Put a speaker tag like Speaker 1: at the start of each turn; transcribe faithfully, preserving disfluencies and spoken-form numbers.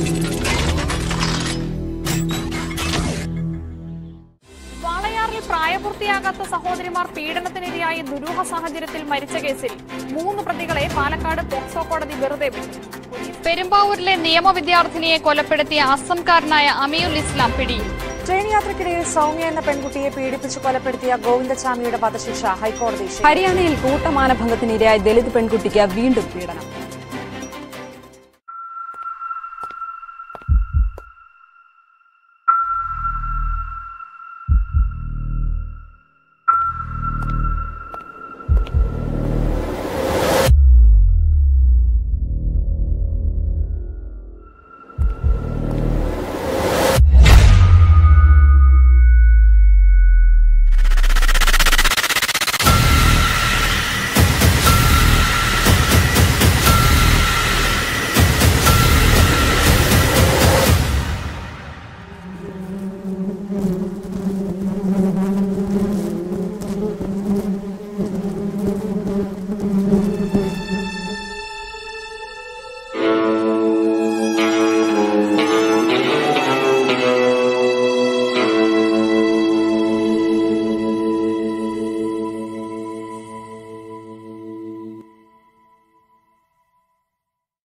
Speaker 1: പ്രായപൂർത്തിയാകാത്ത സഹോദരിമാർ പീഡനത്തിനിരയായി ദുരൂഹ സാഹചര്യത്തിൽ മരിച്ച കേസിൽ മൂന്ന് പ്രതികളെ പാലക്കാട് പോക്സോ കോടതി വെറുതെ വിട്ടു. പെരുമ്പാവൂരിലെ നിയമ വിദ്യാർത്ഥിനിയെ കൊലപ്പെടുത്തിയ അസംകാരനായ അമീഉൽ ഇസ്ലാം പിടിയിൽ.
Speaker 2: ട്രെയിൻ യാത്രക്കിടയിൽ സൗമ്യ എന്ന പെൺകുട്ടിയെ പീഡിപ്പിച്ച് കൊലപ്പെടുത്തിയ ഗോവിന്ദച്ചാമിയുടെ വധശിക്ഷ ഹൈക്കോടതി.
Speaker 3: ഹരിയാനയിൽ കൂട്ടമാനഭംഗത്തിനിരയായ ദലിത് പെൺകുട്ടിക്ക് വീണ്ടും പീഡനം.